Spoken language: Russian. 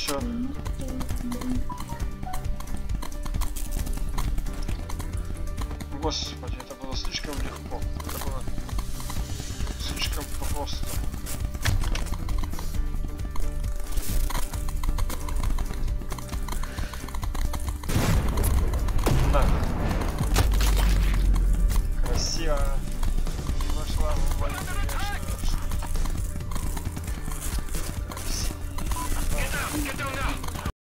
все. Господи, это было слишком легко. Это было слишком просто.